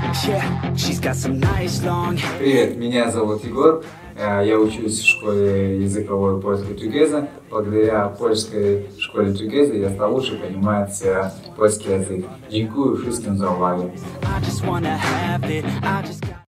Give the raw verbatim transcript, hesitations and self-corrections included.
Привет, меня зовут Егор. Я учусь в школе языковой польской Together. Благодаря польской школе Together я стал лучше понимать польский язык. Dziękuję wszystkim za uwagę.